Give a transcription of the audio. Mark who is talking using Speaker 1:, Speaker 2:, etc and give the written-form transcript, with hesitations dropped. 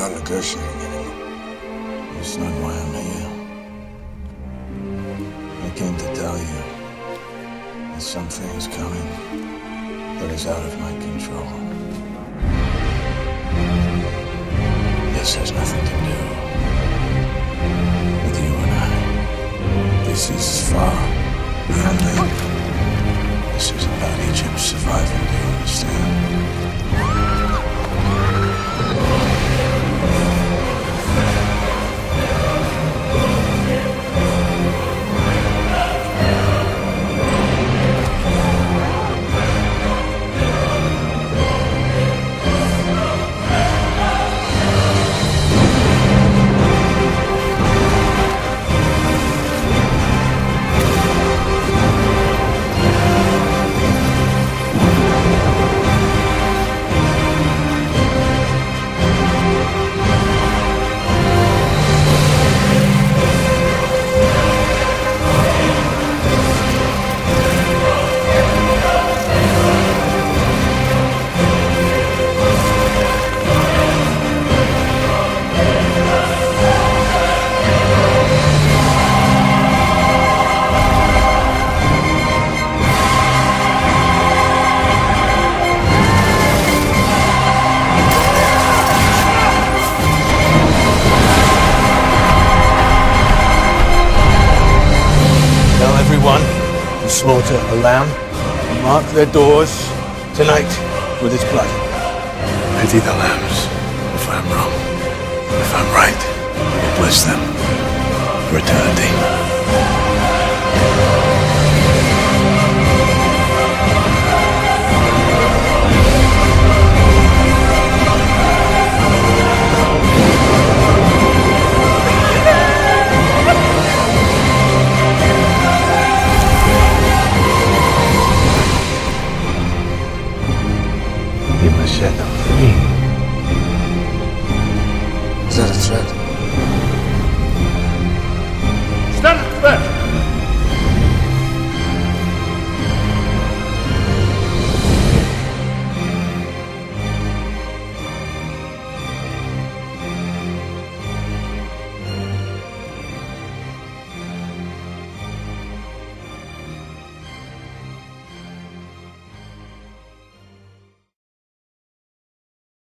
Speaker 1: not negotiating anymore.
Speaker 2: That's not why I'm here. I came to tell you that something is coming that is out of my control. This has nothing to do with you and I. This is far beyond me. This is about Egypt's survival, do you understand? Who slaughter a lamb, mark their doors tonight with its blood.
Speaker 1: Pity the lambs, if I'm wrong. If I'm right, bless them for eternity.